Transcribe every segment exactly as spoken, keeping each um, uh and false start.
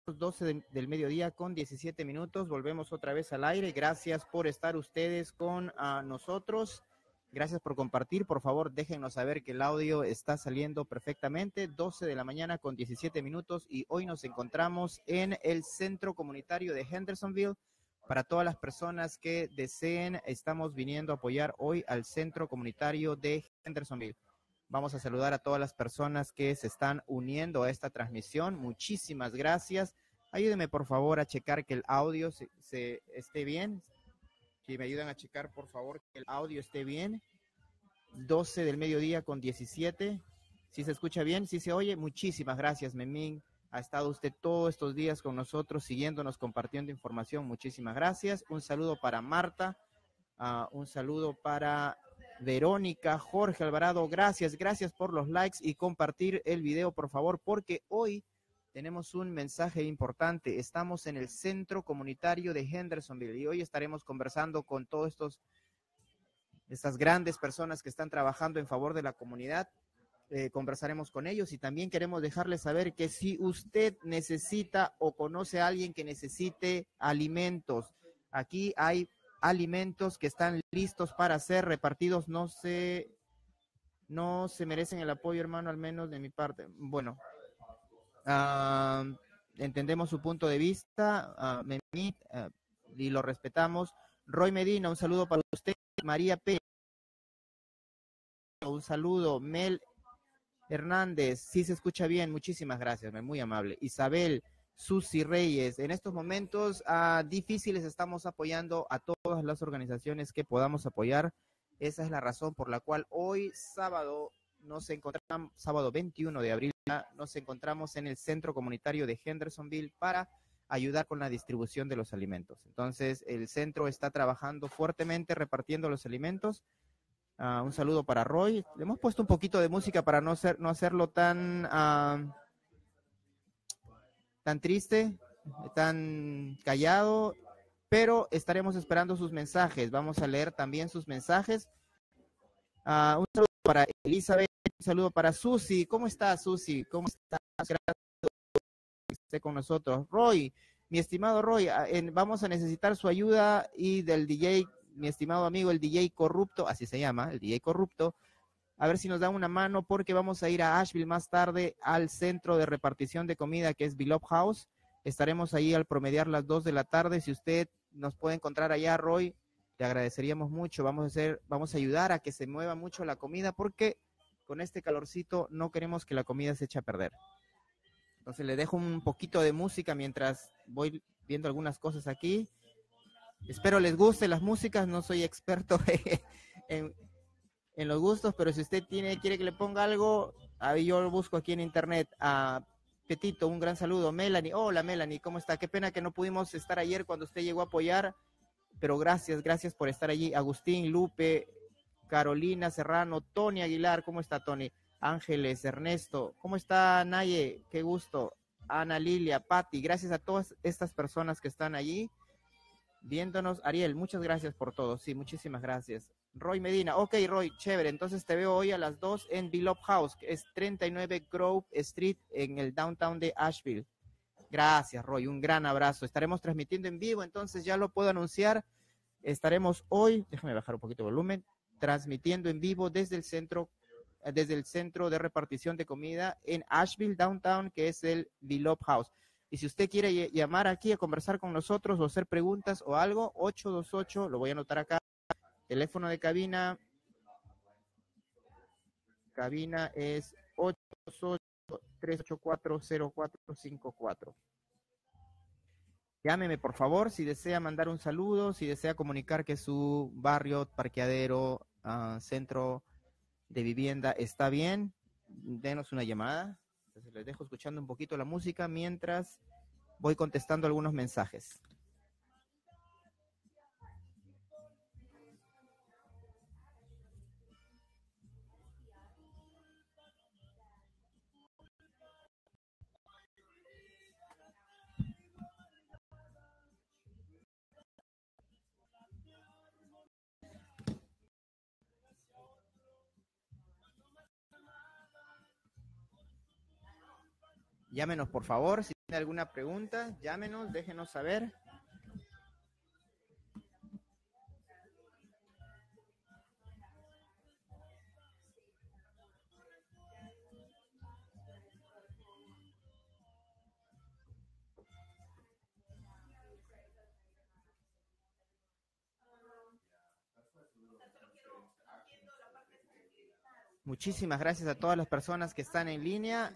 doce de, del mediodía con diecisiete minutos. Volvemos otra vez al aire. Gracias por estar ustedes con uh, nosotros. Gracias por compartir. Por favor, déjenos saber que el audio está saliendo perfectamente. doce de la mañana con diecisiete minutos y hoy nos encontramos en el Centro Comunitario de Hendersonville. Para todas las personas que deseen, estamos viniendo a apoyar hoy al Centro Comunitario de Hendersonville. Vamos a saludar a todas las personas que se están uniendo a esta transmisión. Muchísimas gracias. Ayúdenme, por favor, a checar que el audio se, se esté bien. Si me ayudan a checar, por favor, que el audio esté bien. doce del mediodía con diecisiete. ¿Sí se escucha bien? ¿Sí se oye? Muchísimas gracias, Memín. Ha estado usted todos estos días con nosotros, siguiéndonos, compartiendo información. Muchísimas gracias. Un saludo para Marta. Uh, un saludo para Verónica, Jorge Alvarado. Gracias, gracias por los likes y compartir el video, por favor, porque hoy tenemos un mensaje importante. Estamos en el Centro Comunitario de Hendersonville y hoy estaremos conversando con todos estos estas grandes personas que están trabajando en favor de la comunidad. Eh, conversaremos con ellos y también queremos dejarles saber que si usted necesita o conoce a alguien que necesite alimentos, aquí hay alimentos que están listos para ser repartidos. No se, no se merecen el apoyo, hermano, al menos de mi parte. Bueno, uh, entendemos su punto de vista, uh, Memit, uh, y lo respetamos. Roy Medina, un saludo para usted. María P. Un saludo. Mel Hernández, sí se escucha bien, muchísimas gracias, muy amable. Isabel, Susi Reyes, en estos momentos uh, difíciles estamos apoyando a todas las organizaciones que podamos apoyar. Esa es la razón por la cual hoy sábado nos encontramos, sábado veintiuno de abril, nos encontramos en el Centro Comunitario de Hendersonville para ayudar con la distribución de los alimentos. Entonces, el centro está trabajando fuertemente repartiendo los alimentos. Uh, un saludo para Roy. Le hemos puesto un poquito de música para no, ser, no hacerlo tan, uh, tan triste, tan callado, pero estaremos esperando sus mensajes. Vamos a leer también sus mensajes. Uh, un saludo para Elizabeth, un saludo para Susi. ¿Cómo estás, Susi? ¿Cómo estás? Gracias por estar con nosotros. Roy, mi estimado Roy, uh, en, vamos a necesitar su ayuda y del D J, mi estimado amigo, el D J Corrupto, así se llama, el D J Corrupto, a ver si nos da una mano porque vamos a ir a Asheville más tarde al centro de repartición de comida que es Beloved House. Estaremos ahí al promediar las dos de la tarde. Si usted nos puede encontrar allá, Roy, le agradeceríamos mucho. Vamos a hacer, vamos a ayudar a que se mueva mucho la comida porque con este calorcito no queremos que la comida se eche a perder. Entonces le dejo un poquito de música mientras voy viendo algunas cosas aquí. Espero les guste las músicas, no soy experto en, en los gustos, pero si usted tiene, quiere que le ponga algo, ahí yo lo busco aquí en internet. A Petito, un gran saludo. Melanie, hola Melanie, ¿cómo está? Qué pena que no pudimos estar ayer cuando usted llegó a apoyar, pero gracias, gracias por estar allí. Agustín, Lupe, Carolina Serrano, Tony Aguilar, ¿cómo está Tony? Ángeles, Ernesto, ¿cómo está Naye? Qué gusto. Ana Lilia, Patti, gracias a todas estas personas que están allí viéndonos. Ariel, muchas gracias por todo. Sí, muchísimas gracias. Roy Medina, ok, Roy, chévere. Entonces te veo hoy a las dos en Beloved House, que es treinta y nueve Grove Street en el downtown de Asheville. Gracias, Roy, un gran abrazo. Estaremos transmitiendo en vivo, entonces ya lo puedo anunciar. Estaremos hoy, déjame bajar un poquito el volumen, transmitiendo en vivo desde el centro, desde el centro de repartición de comida en Asheville, downtown, que es el Beloved House. Y si usted quiere llamar aquí a conversar con nosotros o hacer preguntas o algo, ocho dos ocho, lo voy a anotar acá, teléfono de cabina, cabina es ocho dos ocho, tres ocho cuatro, cero cuatro cinco cuatro. Llámeme, por favor, si desea mandar un saludo, si desea comunicar que su barrio, parqueadero, uh, centro de vivienda está bien, denos una llamada. Entonces les dejo escuchando un poquito la música mientras voy contestando algunos mensajes. Llámenos, por favor. Si tiene alguna pregunta, llámenos, déjenos saber. Muchísimas gracias a todas las personas que están en línea.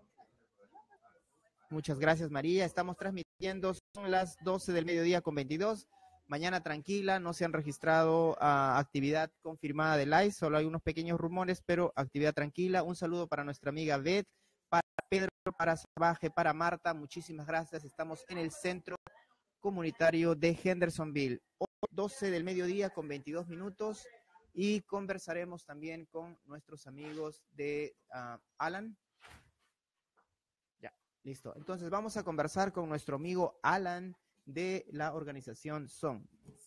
Muchas gracias, María. Estamos transmitiendo, son las doce del mediodía con veintidós. Mañana tranquila, no se han registrado uh, actividad confirmada de live, solo hay unos pequeños rumores, pero actividad tranquila. Un saludo para nuestra amiga Beth, para Pedro, para Sabaje, para Marta. Muchísimas gracias. Estamos en el centro comunitario de Hendersonville. doce del mediodía con veintidós minutos y conversaremos también con nuestros amigos de uh, Alan. Listo. Entonces vamos a conversar con nuestro amigo Alan de la organización S O N.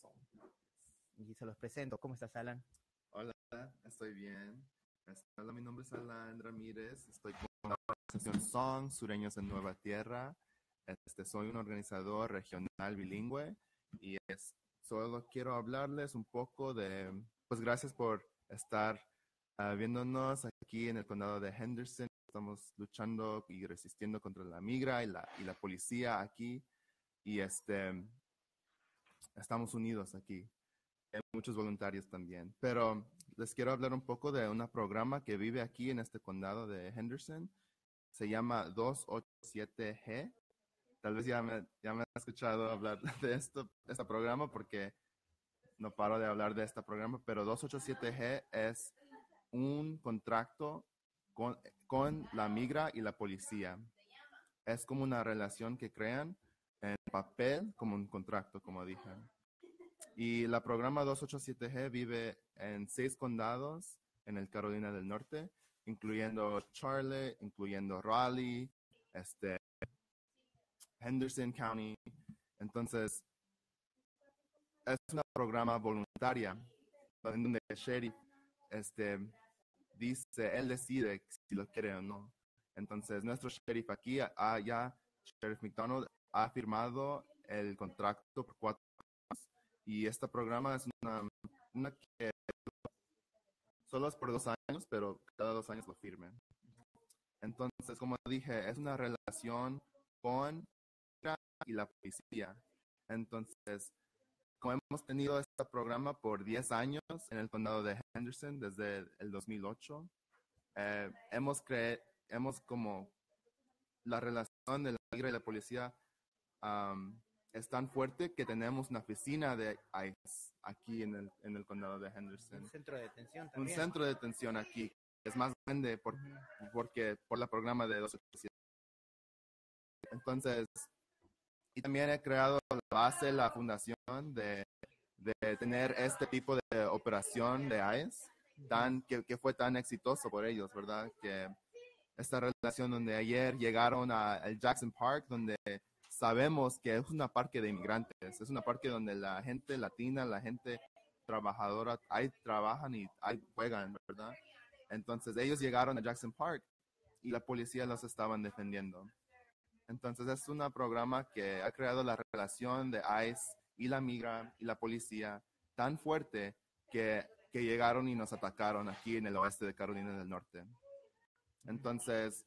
Y se los presento. ¿Cómo estás, Alan? Hola, estoy bien. Hola, mi nombre es Alan Ramírez. Estoy con la organización S O N, Sureños en Nueva Tierra. Este, soy un organizador regional bilingüe y es, solo quiero hablarles un poco de, pues gracias por estar uh, viéndonos aquí en el condado de Henderson. Estamos luchando y resistiendo contra la migra y la, y la policía aquí. Y este, estamos unidos aquí. Hay muchos voluntarios también. Pero les quiero hablar un poco de un programa que vive aquí en este condado de Henderson. Se llama dos ochenta y siete G. Tal vez ya me, ya me han escuchado hablar de esto, este programa porque no paro de hablar de este programa. Pero dos ochenta y siete G es un contrato Con, con la migra y la policía. Es como una relación que crean en papel, como un contrato, como dije. Y la programa dos ochenta y siete G vive en seis condados en el Carolina del Norte, incluyendo Charlotte, incluyendo Raleigh, este, Henderson County. Entonces, es una programa voluntaria en donde el sheriff este, dice, él decide si lo quiere o no. Entonces, nuestro sheriff aquí, ah, ya, Sheriff McDonald, ha firmado el contrato por cuatro años y este programa es una, una que solo es por dos años, pero cada dos años lo firmen. Entonces, como dije, es una relación con y la policía. Entonces, como hemos tenido este programa por diez años en el condado de Henderson desde el dos mil ocho, eh, hemos creado, hemos como la relación de la migra y la policía um, es tan fuerte que tenemos una oficina de ICE aquí en el, en el condado de Henderson. Un centro de detención también. Un centro de detención aquí. Es más grande por, uh-huh. porque, por el programa de dos ochenta y siete. Entonces, y también he creado la base, la fundación de, de tener este tipo de operación de ICE, tan, que, que fue tan exitoso por ellos, ¿verdad? Que esta relación donde ayer llegaron al Jackson Park, donde sabemos que es una parque de inmigrantes, es una parque donde la gente latina, la gente trabajadora, ahí trabajan y ahí juegan, ¿verdad? Entonces ellos llegaron a Jackson Park y la policía los estaban defendiendo. Entonces es un programa que ha creado la relación de ICE y la migra y la policía tan fuerte que, que llegaron y nos atacaron aquí en el oeste de Carolina del Norte. Entonces,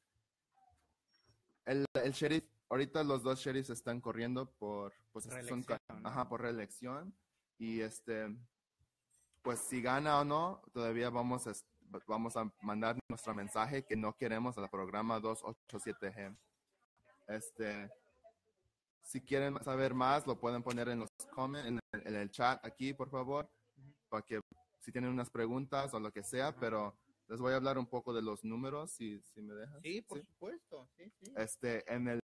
el, el sheriff, ahorita los dos sheriffs están corriendo por, pues, son, ¿no? ajá, por reelección. Y este, pues si gana o no, todavía vamos a, vamos a mandar nuestro mensaje que no queremos al programa dos ochenta y siete G. Este, si quieren saber más, lo pueden poner en los comments, en el, en el chat aquí, por favor, para que si tienen unas preguntas o lo que sea, pero les voy a hablar un poco de los números, si, si me dejas. Sí, por ¿Sí? supuesto. Sí, sí. Este, en el,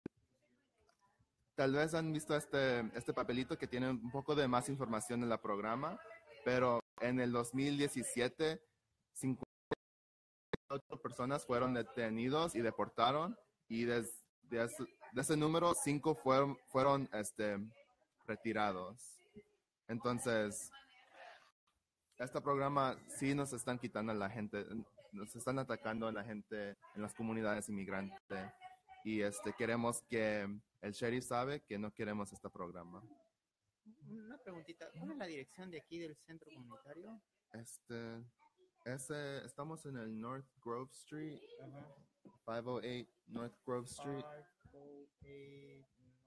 tal vez han visto este, este papelito que tiene un poco de más información en el programa, pero en el dos mil diecisiete, cincuenta y ocho personas fueron detenidos y deportaron, y desde de ese, de ese número, cinco fueron, fueron este, retirados. Entonces, este programa sí nos están quitando a la gente, nos están atacando a la gente en las comunidades inmigrantes. y este, queremos que el sheriff sabe que no queremos este programa. Una preguntita, ¿cuál es la dirección de aquí del centro comunitario? Este, ese, estamos en el North Grove Street, Ajá. quinientos ocho North Grove Street. quinientos ocho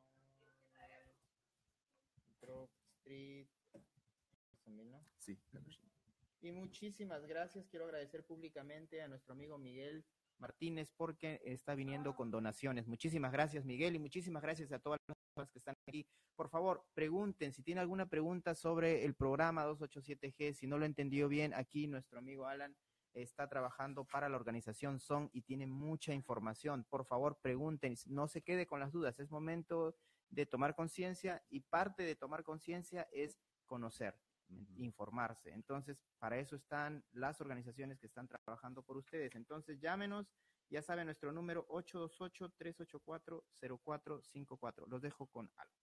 Grove Street. También, ¿no? Sí. Y muchísimas gracias. Quiero agradecer públicamente a nuestro amigo Miguel Martínez porque está viniendo con donaciones. Muchísimas gracias, Miguel, y muchísimas gracias a todas las personas que están aquí. Por favor, pregunten si tienen alguna pregunta sobre el programa doscientos ochenta y siete G. Si no lo entendió bien, aquí nuestro amigo Alan está trabajando para la organización S O N y tiene mucha información. Por favor, pregunten, no se quede con las dudas. Es momento de tomar conciencia y parte de tomar conciencia es conocer, informarse. Entonces, para eso están las organizaciones que están trabajando por ustedes. Entonces, llámenos, ya saben, nuestro número ocho dos ocho, tres ocho cuatro, cero cuatro cinco cuatro. Los dejo con algo.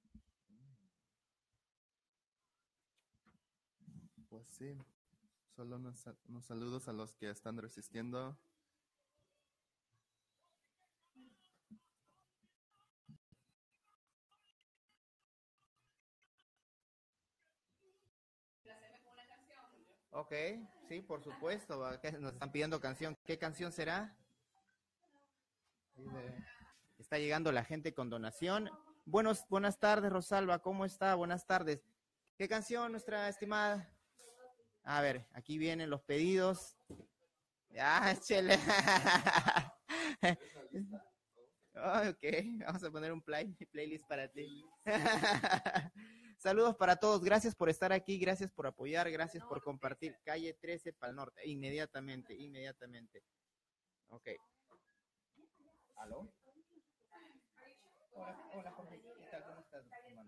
Pues sí, solo unos, unos saludos a los que están resistiendo. Ok, sí, por supuesto. Nos están pidiendo canción. ¿Qué canción será? Está llegando la gente con donación. Buenos, buenas tardes, Rosalba. ¿Cómo está? Buenas tardes. ¿Qué canción, nuestra estimada? A ver, aquí vienen los pedidos. Ah, chele. Oh, ok, vamos a poner un play, playlist para ti. Saludos para todos, gracias por estar aquí, gracias por apoyar, gracias por compartir. Calle trece para el norte, inmediatamente, inmediatamente. Ok. ¿Aló? Hola, hola Jorge, ¿qué tal? ¿Cómo estás, hermano?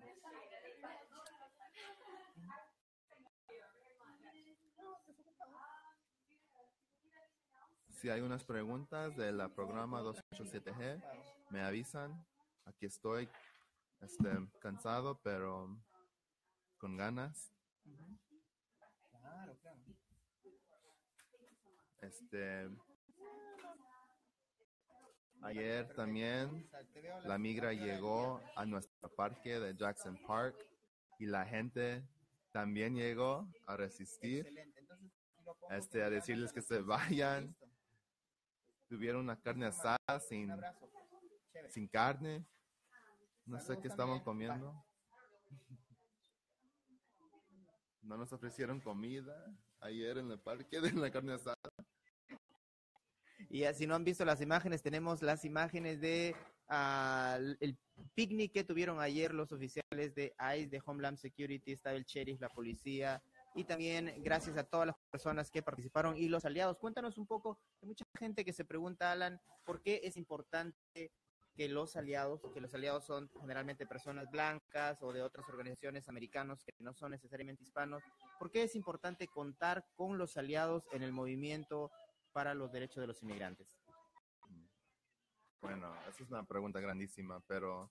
Si hay unas preguntas de la programa doscientos ochenta y siete G, me avisan. Aquí estoy, este, cansado, pero con ganas. Claro, claro. Este, ayer también la migra llegó a nuestro parque de Jackson Park y la gente también llegó a resistir, este, a decirles que se vayan. Tuvieron una carne asada sin, sin carne. No sé qué estaban comiendo. No nos ofrecieron comida ayer en el parque de la carne asada. Y si no han visto las imágenes, tenemos las imágenes de uh, el picnic que tuvieron ayer los oficiales de ICE, de Homeland Security, estaba el sheriff, la policía, y también gracias a todas las personas que participaron y los aliados. Cuéntanos un poco, hay mucha gente que se pregunta, Alan, ¿por qué es importante que los aliados, que los aliados son generalmente personas blancas o de otras organizaciones americanas que no son necesariamente hispanos? ¿Por qué es importante contar con los aliados en el movimiento para los derechos de los inmigrantes? Bueno, esa es una pregunta grandísima, pero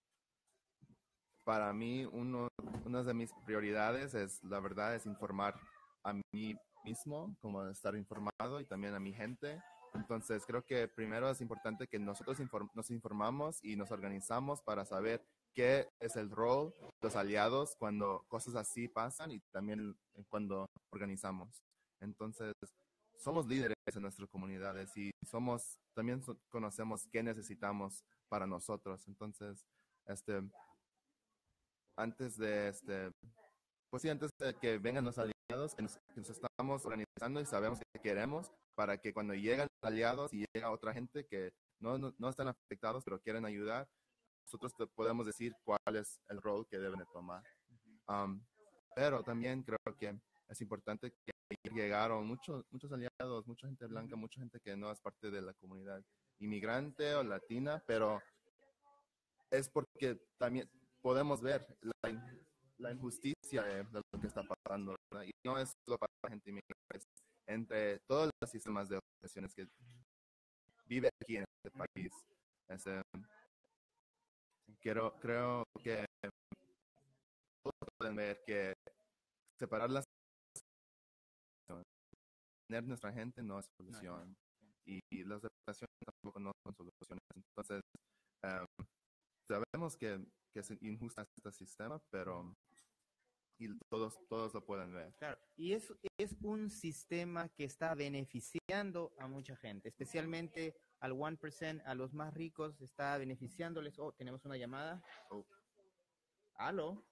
para mí uno, una de mis prioridades es, la verdad, es informar a mí mismo, como estar informado y también a mi gente. Entonces creo que primero es importante que nosotros inform- nos informamos y nos organizamos para saber qué es el rol de los aliados cuando cosas así pasan y también cuando organizamos. Entonces, somos líderes en nuestras comunidades y somos, también so- conocemos qué necesitamos para nosotros. Entonces, este, antes de este, pues sí, antes de que vengan los aliados, que nos, que nos estamos organizando y sabemos qué queremos para que cuando llegan los aliados y llega otra gente que no, no, no están afectados pero quieren ayudar, nosotros te podemos decir cuál es el rol que deben de tomar. Um, pero también creo que es importante que llegaron muchos, muchos aliados, mucha gente blanca, mucha gente que no es parte de la comunidad inmigrante o latina, pero es porque también podemos ver la, la injusticia de, de lo que está pasando, ¿verdad? Y no es solo para la gente inmigrante, es entre todos los sistemas de organizaciones que viven aquí en este país. Este, quiero, creo que todos pueden ver que separar las tener nuestra gente no es solución. y, y las depresiones tampoco no son soluciones. Entonces, um, sabemos que, que es injusto este sistema, pero y todos, todos lo pueden ver. Claro, y es, es un sistema que está beneficiando a mucha gente, especialmente al one percent, a los más ricos, está beneficiándoles. Oh, tenemos una llamada. Oh. Aló.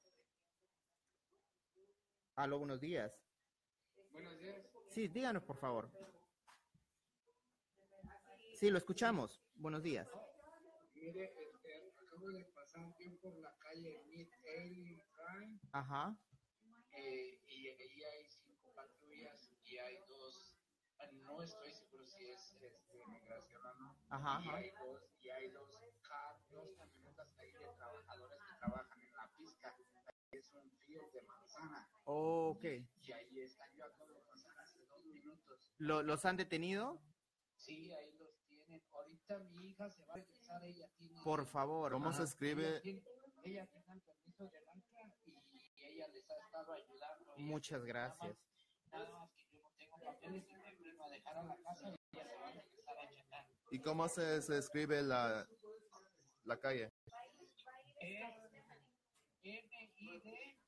Aló, buenos días. Buenos días. Sí, díganos, por favor. Sí, lo escuchamos. Buenos días. Mire, este, acabo de pasar yo por la calle Mid Allen Drive. Ajá. Eh, y ahí hay cinco patrullas y hay dos, no estoy seguro si es este, migración o no. Ajá, y ajá. hay dos, y hay dos, car, dos camionetas ahí de trabajadores que trabajan en la pizca. Es un field de manzana. Oh, ok. Y ahí está, yo acabo de pasar hace dos minutos. ¿Lo, ¿Los han detenido? Sí, ahí los tienen. Ahorita mi hija se va a regresar, ella tiene... Por favor. ¿Cómo ajá. se escribe? Ella tiene, ella tiene el permiso de lancha y ella les ha estado ayudando. Muchas gracias. Nada más que yo no tengo papeles y me vengo a dejar a la casa y ella se va a regresar a checar. ¿Y cómo se, se escribe la, la calle? Es M I D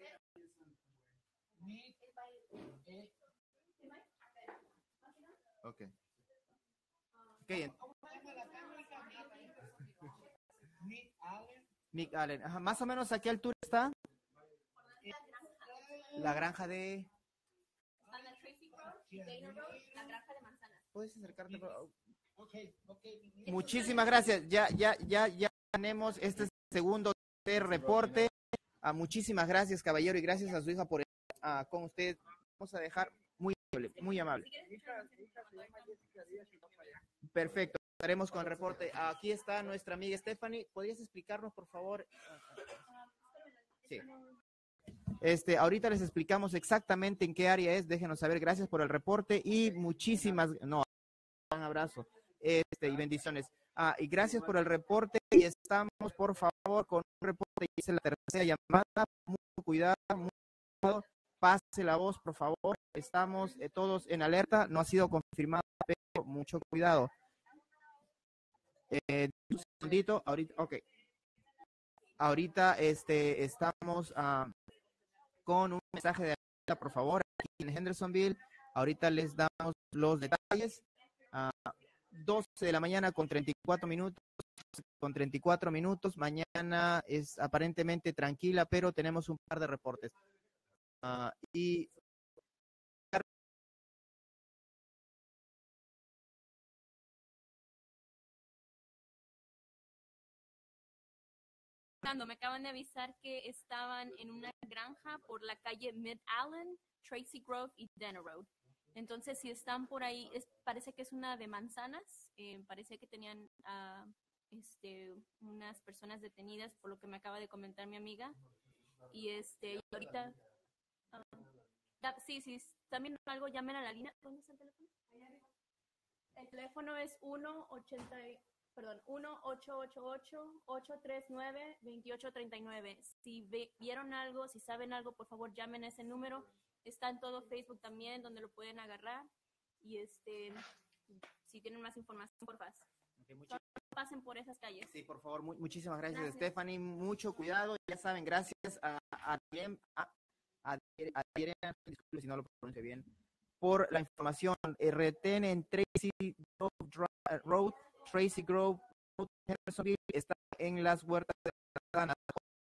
Mid E. Ok. Okay. ¿Cómo se llama la clínica? Mid Allen. Nick Allen. Ajá. Más o menos, ¿a qué altura está? La granja de... A la Tracy Road, Dana Road, la granja de manzanas. ¿Puedes acercarte? Por... Okay, okay. Muchísimas gracias. Ya, ya, ya, ya tenemos este segundo reporte. Ah, muchísimas gracias, caballero, y gracias a su hija por estar ah, con usted. Vamos a dejar muy amable, muy amable. Perfecto. Estaremos con el reporte. Aquí está nuestra amiga Stephanie. ¿Podrías explicarnos, por favor? Sí. Este, ahorita les explicamos exactamente en qué área es. Déjenos saber. Gracias por el reporte y muchísimas, no, un abrazo. Este, y bendiciones. Ah, y gracias por el reporte. Y estamos, por favor, con un reporte. Y es la tercera llamada. Mucho cuidado, mucho cuidado. Pase la voz, por favor. Estamos eh, todos en alerta. No ha sido confirmado, pero mucho cuidado. Eh, un segundito, ahorita, ok. Ahorita este, estamos uh, con un mensaje de alerta, por favor, aquí en Hendersonville. Ahorita les damos los detalles. Uh, doce de la mañana con treinta y cuatro minutos. Con treinta y cuatro minutos. Mañana es aparentemente tranquila, pero tenemos un par de reportes. Uh, y Me acaban de avisar que estaban en una granja por la calle Mid Allen, Tracy Grove y Dana Road. Entonces, si están por ahí, es, parece que es una de manzanas. Eh, parece que tenían uh, este, unas personas detenidas, por lo que me acaba de comentar mi amiga. Y este, ahorita, uh, da, sí, sí, también algo, llamen a la línea. ¿Dónde está el teléfono? El teléfono es uno ochenta. Perdón, uno ocho ocho ocho, ocho tres nueve, dos ocho tres nueve. Si ve, vieron algo, si saben algo, por favor llamen a ese número. Está en todo Facebook también, donde lo pueden agarrar. Y este, si tienen más información, por favor, okay, mucho... pasen por esas calles. Sí, por favor, mu muchísimas gracias, gracias, Stephanie. Mucho cuidado, ya saben, gracias a a, a, a, a disculpe si no lo pronuncio bien, por la información. Retén en Tracy Road, Tracy Grove, Hendersonville, está en las huertas de la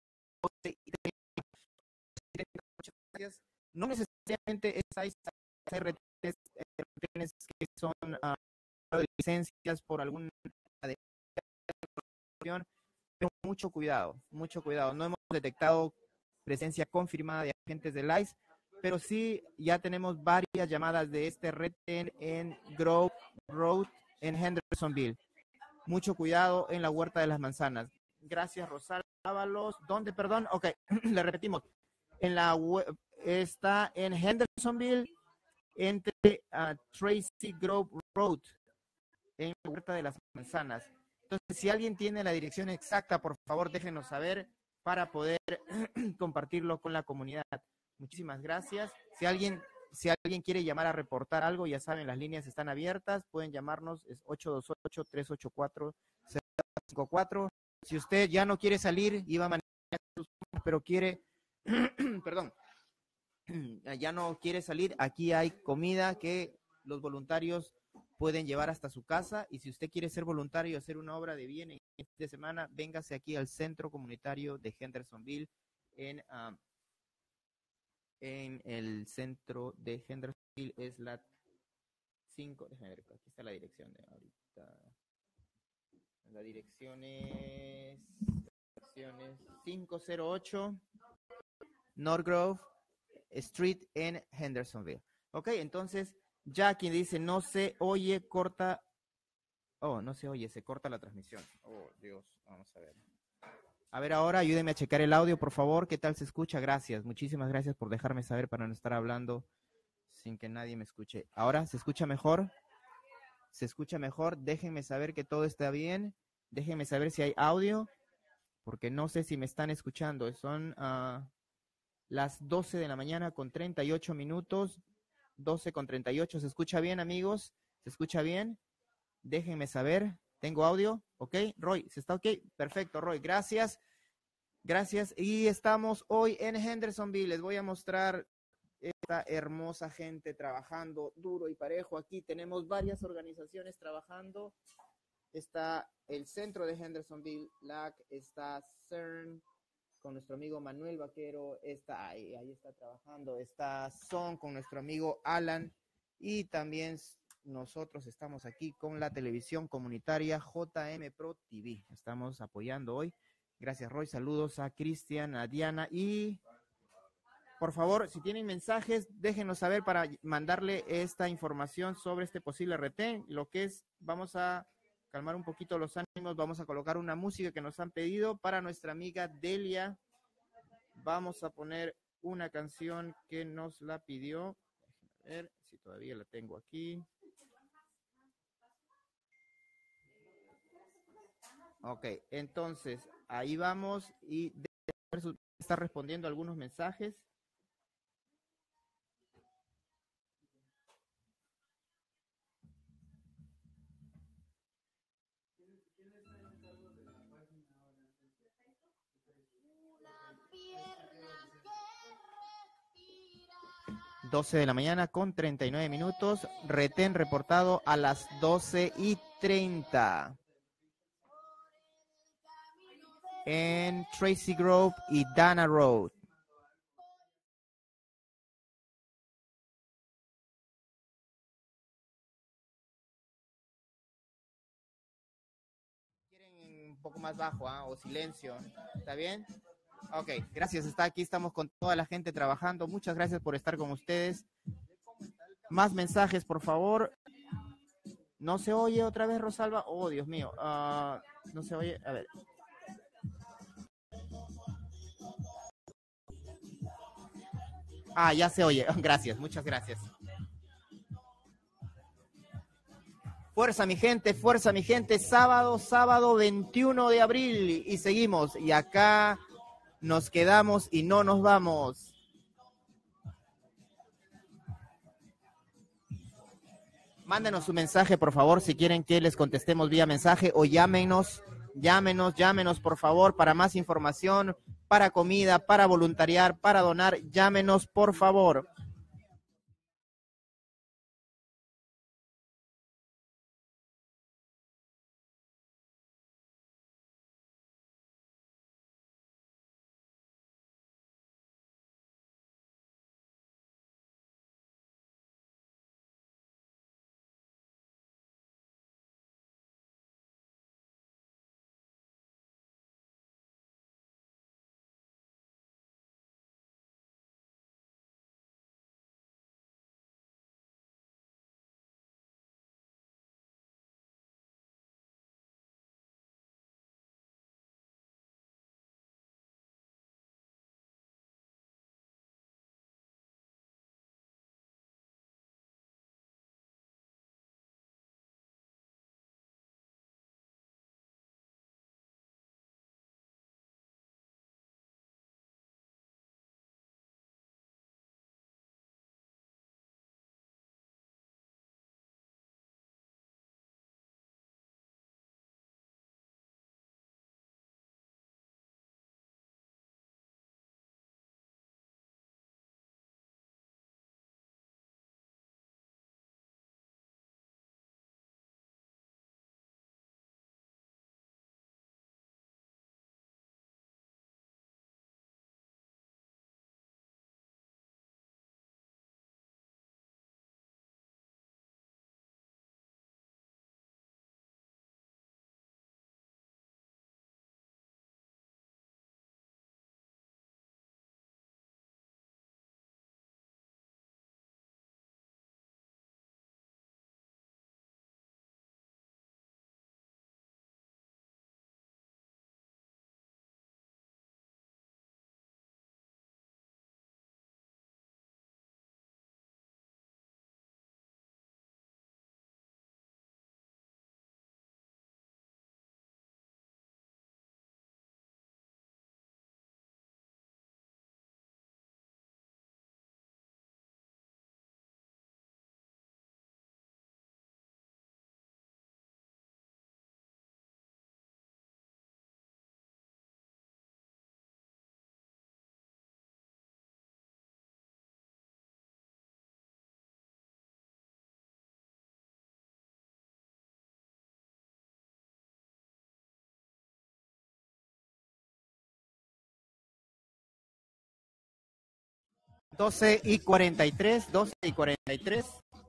Muchas gracias. No necesariamente es ahí retenes, retenes que son uh, licencias por alguna de pero mucho cuidado, mucho cuidado. No hemos detectado presencia confirmada de agentes del I C E, pero sí ya tenemos varias llamadas de este retén en Grove Road en Hendersonville. Mucho cuidado en la huerta de las manzanas. Gracias, Rosario Ábalos. ¿Dónde, perdón? Ok, le repetimos. En la está en Hendersonville entre uh, Tracy Grove Road en la huerta de las manzanas. Entonces, si alguien tiene la dirección exacta, por favor, déjenos saber para poder compartirlo con la comunidad. Muchísimas gracias. Si alguien si alguien quiere llamar a reportar algo, ya saben, las líneas están abiertas, pueden llamarnos, es ocho dos ocho, tres ocho cuatro, cero cinco cuatro. Si usted ya no quiere salir, iba a manejar sus cosas, pero quiere, perdón, ya no quiere salir, aquí hay comida que los voluntarios pueden llevar hasta su casa, y si usted quiere ser voluntario y hacer una obra de bien en esta semana, véngase aquí al Centro Comunitario de Hendersonville, en, um, en el centro de Hendersonville, es la cinco, déjame ver, aquí está la dirección de ahorita, la dirección es, dirección es quinientos ocho North Grove Street en Hendersonville. Ok, entonces, ya quien dice no se oye, corta. Oh, no se oye, se corta la transmisión. Oh, Dios, vamos a ver. A ver, ahora ayúdenme a checar el audio, por favor. ¿Qué tal se escucha? Gracias, muchísimas gracias por dejarme saber para no estar hablando sin que nadie me escuche. ¿Ahora se escucha mejor? ¿Se escucha mejor? Déjenme saber que todo está bien. Déjenme saber si hay audio, porque no sé si me están escuchando. Son uh, las doce de la mañana con treinta y ocho minutos. doce con treinta y ocho. ¿Se escucha bien, amigos? ¿Se escucha bien? Déjenme saber. ¿Tengo audio? ¿Ok? Roy, ¿se está ok? Perfecto, Roy. Gracias. Gracias. Y estamos hoy en Hendersonville. Les voy a mostrar esta hermosa gente trabajando duro y parejo. Aquí tenemos varias organizaciones trabajando. Está el centro de Hendersonville, L A C, está CERN, con nuestro amigo Manuel Vaquero, está ahí, ahí está trabajando, está Son con nuestro amigo Alan, y también nosotros estamos aquí con la televisión comunitaria J M Pro T V. Estamos apoyando hoy. Gracias, Roy. Saludos a Cristian, a Diana, y por favor, si tienen mensajes, déjenos saber para mandarle esta información sobre este posible retén. Lo que es, vamos a calmar un poquito los ánimos, vamos a colocar una música que nos han pedido para nuestra amiga Delia. Vamos a poner una canción que nos la pidió. A ver si todavía la tengo aquí. Ok, entonces ahí vamos, y está respondiendo algunos mensajes. doce de la mañana con treinta y nueve minutos. Retén reportado a las doce y treinta. En Tracy Grove y Dana Road. Quieren un poco más bajo, ¿eh? O silencio. ¿Está bien? Ok, gracias. Está aquí, estamos con toda la gente trabajando. Muchas gracias por estar con ustedes. Más mensajes, por favor. ¿No se oye otra vez, Rosalba? Oh, Dios mío. Uh, no se oye. A ver. Ah, ya se oye. Gracias, muchas gracias. Fuerza, mi gente, fuerza, mi gente. Sábado, sábado veintiuno de abril. Y seguimos. Y acá nos quedamos y no nos vamos. Mándenos su mensaje, por favor, si quieren que les contestemos vía mensaje, o llámenos, llámenos, llámenos, por favor, para más información, para comida, para voluntariar, para donar, llámenos, por favor. doce y cuarenta y tres, doce y cuarenta y tres.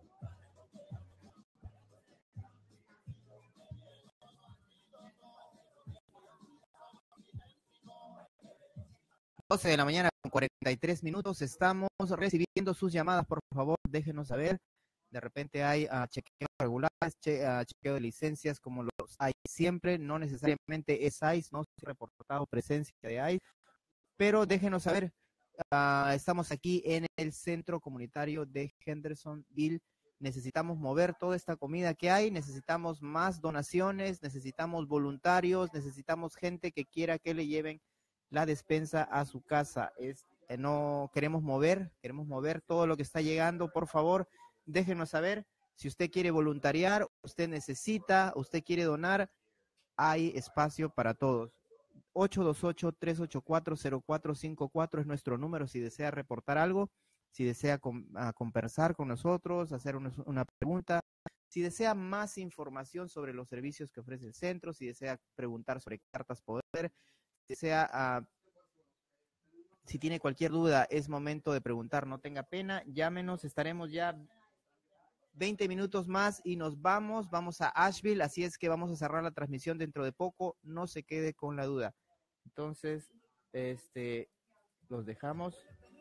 doce de la mañana con cuarenta y tres minutos. Estamos recibiendo sus llamadas. Por favor, déjenos saber. De repente hay uh, chequeos regulares, che, uh, chequeo de licencias como los hay siempre. No necesariamente es I C E, no se ha reportado presencia de I C E, pero déjenos saber. Uh, estamos aquí en el centro comunitario de Hendersonville. Necesitamos mover toda esta comida que hay. Necesitamos más donaciones. Necesitamos voluntarios. Necesitamos gente que quiera que le lleven la despensa a su casa. Es, eh, no queremos mover, queremos mover todo lo que está llegando. Por favor, déjenos saber si usted quiere voluntariar, usted necesita, usted quiere donar, hay espacio para todos. ocho dos ocho, tres ocho cuatro, cero cuatro cinco cuatro es nuestro número si desea reportar algo, si desea con, uh, conversar con nosotros, hacer una, una pregunta, si desea más información sobre los servicios que ofrece el centro, si desea preguntar sobre cartas poder, sea, uh, si tiene cualquier duda, es momento de preguntar, no tenga pena, llámenos, estaremos ya veinte minutos más y nos vamos, vamos a Asheville, así es que vamos a cerrar la transmisión dentro de poco, no se quede con la duda. Entonces, este, los dejamos.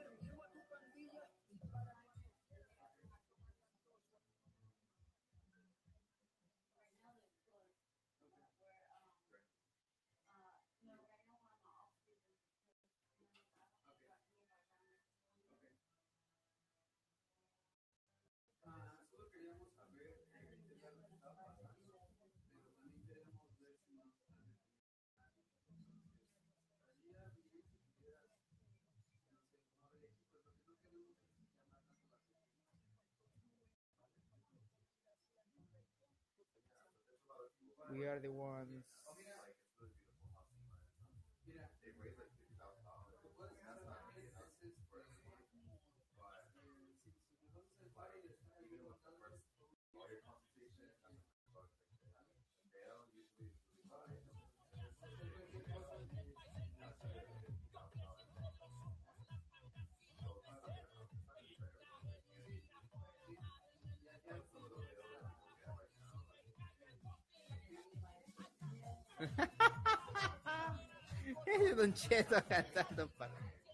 We are the ones. Es Don Cheto cantando para...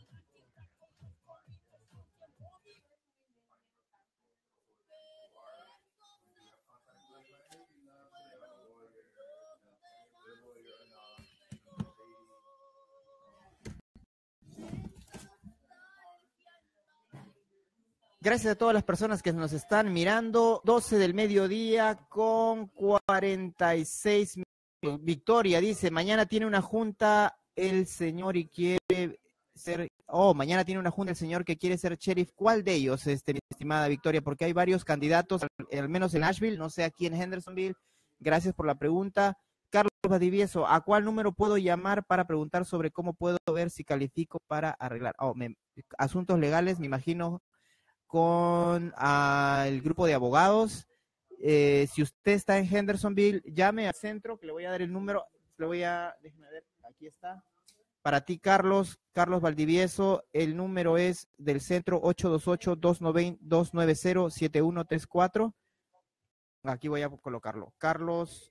Gracias a todas las personas que nos están mirando. doce del mediodía con cuarenta y seis minutos. Victoria dice, mañana tiene una junta el señor y quiere ser... Oh, mañana tiene una junta el señor que quiere ser sheriff. ¿Cuál de ellos, este, mi estimada Victoria? Porque hay varios candidatos, al, al menos en Asheville, no sé aquí en Hendersonville. Gracias por la pregunta. Carlos Vadivieso, ¿a cuál número puedo llamar para preguntar sobre cómo puedo ver si califico para arreglar? Oh, me, asuntos legales, me imagino, con uh, el grupo de abogados. Eh, si usted está en Hendersonville, llame al centro, que le voy a dar el número, le voy a, déjeme ver, aquí está. Para ti, Carlos, Carlos Valdivieso, el número es del centro ocho dos ocho, dos nueve cero, siete uno tres cuatro. Aquí voy a colocarlo. Carlos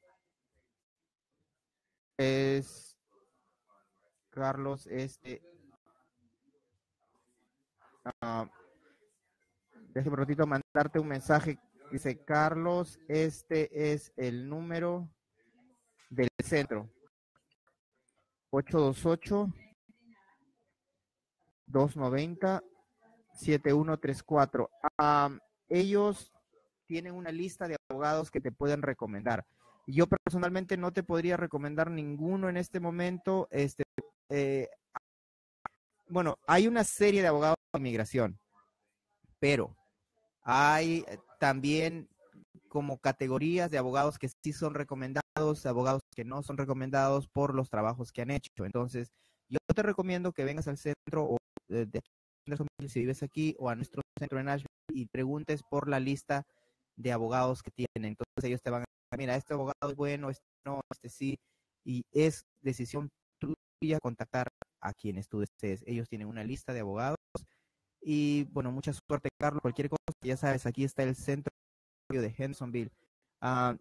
es, Carlos, este, uh, déjeme un ratito mandarte un mensaje. Dice, Carlos, este es el número del centro. ocho dos ocho, dos nueve cero, siete uno tres cuatro. Um, ellos tienen una lista de abogados que te pueden recomendar. Yo personalmente no te podría recomendar ninguno en este momento. Este, eh, bueno, hay una serie de abogados de inmigración, pero hay también como categorías de abogados que sí son recomendados, abogados que no son recomendados por los trabajos que han hecho. Entonces, yo te recomiendo que vengas al centro o de, de si vives aquí o a nuestro centro en Asheville y preguntes por la lista de abogados que tienen. Entonces ellos te van a decir, mira, este abogado es bueno, este no, este sí, y es decisión tuya contactar a quienes tú desees. Ellos tienen una lista de abogados Y bueno, mucha suerte, Carlos. Cualquier cosa, ya sabes, aquí está el centro de Hendersonville. Uh,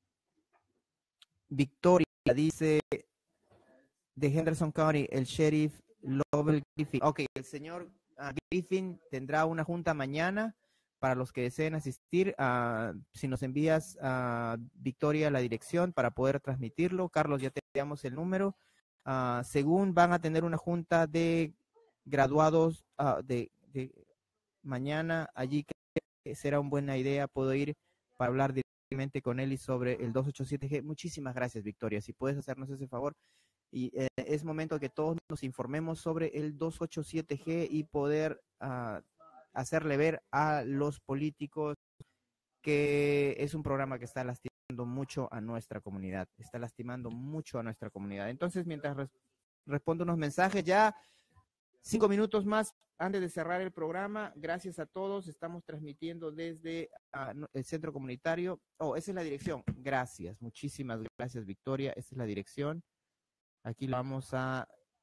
Victoria dice de Henderson County, el sheriff Lovell Griffin. Ok, el señor uh, Griffin tendrá una junta mañana para los que deseen asistir. Uh, si nos envías a uh, Victoria la dirección para poder transmitirlo. Carlos, ya te enviamos el número. Uh, según van a tener una junta de graduados uh, de, de mañana, allí que será una buena idea. Puedo ir para hablar directamente con él y sobre el dos ochenta y siete G. Muchísimas gracias, Victoria. Si puedes hacernos ese favor. Y eh, es momento que todos nos informemos sobre el dos ochenta y siete G y poder uh, hacerle ver a los políticos que es un programa que está lastimando mucho a nuestra comunidad, está lastimando mucho a nuestra comunidad. Entonces, mientras res respondo unos mensajes, ya cinco minutos más antes de cerrar el programa, gracias a todos, estamos transmitiendo desde uh, el centro comunitario. Oh, esa es la dirección, gracias, muchísimas gracias, Victoria, esa es la dirección. Aquí lo vamos a,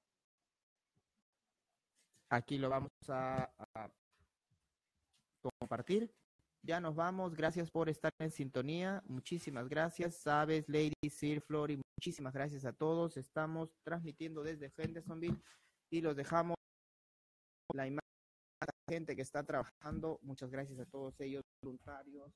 aquí lo vamos a, a compartir. Ya nos vamos. Gracias por estar en sintonía. Muchísimas gracias. Sabes, Lady, Sir, Flori, muchísimas gracias a todos. Estamos transmitiendo desde Hendersonville y los dejamos la imagen de la gente que está trabajando. Muchas gracias a todos ellos, voluntarios.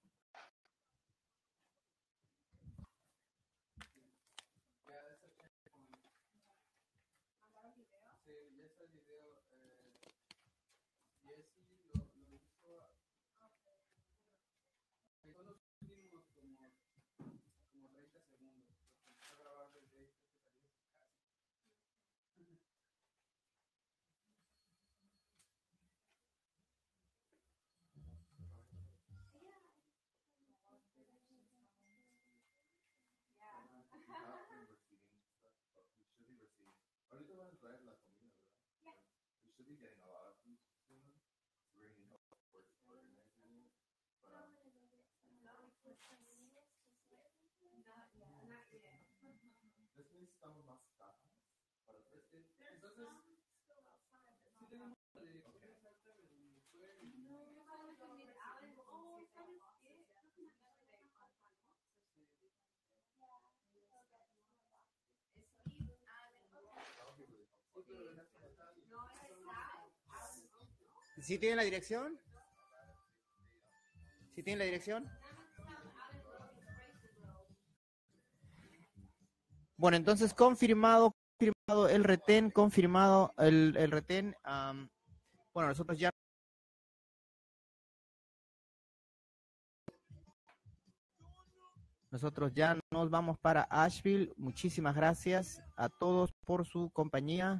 ¿Sí tienen la dirección? ¿Sí tienen la dirección? Bueno, entonces confirmado, confirmado el retén, confirmado el, el retén. Um, bueno, nosotros ya nosotros ya nos vamos para Asheville. Muchísimas gracias a todos por su compañía.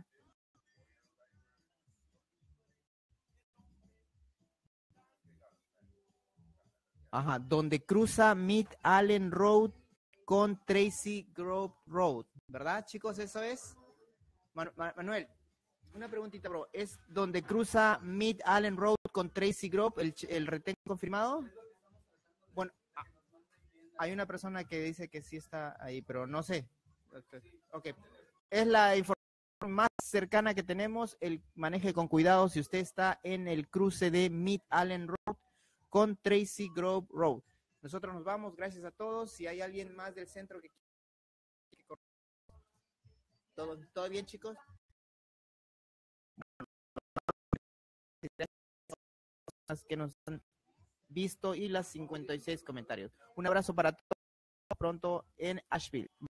Ajá, donde cruza Mid Allen Road con Tracy Grove Road, ¿verdad, chicos? Eso es. Man Manuel, una preguntita, bro. ¿Es donde cruza Mid Allen Road con Tracy Grove el, el retén confirmado? Bueno, hay una persona que dice que sí está ahí, pero no sé. Ok. Es la información más cercana que tenemos. El maneje con cuidado si usted está en el cruce de Mid Allen Road con Tracy Grove Road. Nosotros nos vamos, gracias a todos. Si hay alguien más del centro que ¿Todo, ¿Todo bien, chicos? Que nos han visto y las cincuenta y seis comentarios. Un abrazo para todos pronto en Asheville.